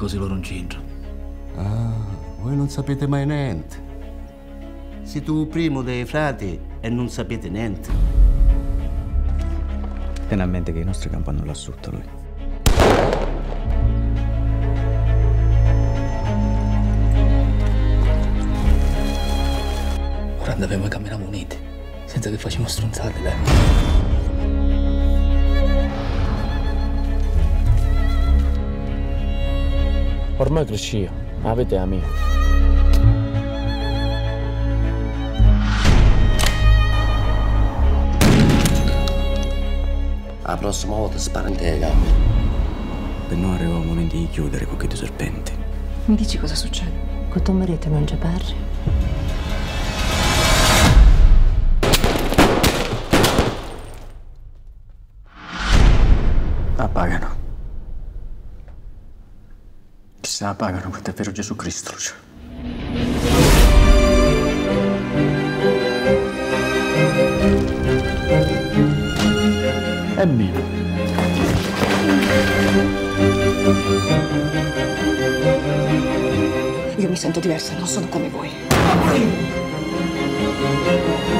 così loro incintro. Ah, voi non sapete mai niente. Siete il primo dei frati e non sapete niente. Tieni a mente che i nostri campanno là sotto lui. Ora andavamo e camminavamo uniti, senza che facciamo stronzate, dai. Ormai cresci, avete amici. La prossima volta spara in te le gambe. Per noi arriva il momento di chiudere con quei due serpenti. Mi dici cosa succede? Con tuo marito non c'è parri. La pagano. Chissà la pagano per davvero Gesù Cristo, Lucio. È mio. Io mi sento diversa, non sono come voi.